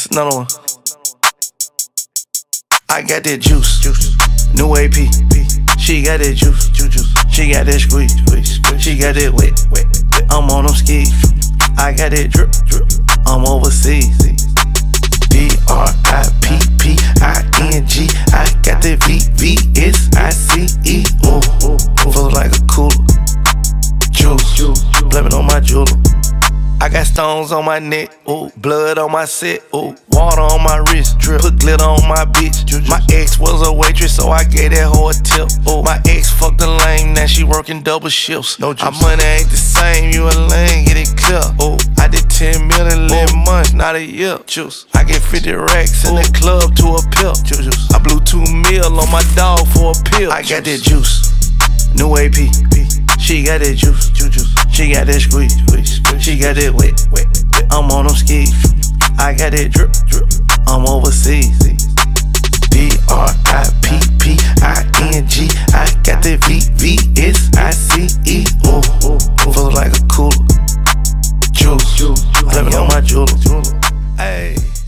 This another one. I got that juice. New AP. She got that juice. She got that squeeze. She got that wet. I'm on them skis. I got that drip. I'm overseas. DRIPPING. I got that VVSICE. Feel like a cooler. Juice. Blame it on my jeweler. I got stones on my neck, ooh, blood on my set, ooh, water on my wrist, drip, put glitter on my bitch. My ex was a waitress, so I gave that hoe a tip. Ooh, my ex fucked a lame, now she working double shifts. No juice. Our money ain't the same, you a lame, get it clear. Ooh, I did 10 million in months, not a year. Juice. I get 50 racks in the club to a pill. Juice. I blew 2 mil on my dog for a pill. I got that juice, new AP. She got that juice. She got that squeeze. She got that wet. I'm on them skis. I got that drip. I'm overseas. DRIPPING. I got that VVSICE. Feel like a cooler. Juice. Blame it on my jeweler. Hey.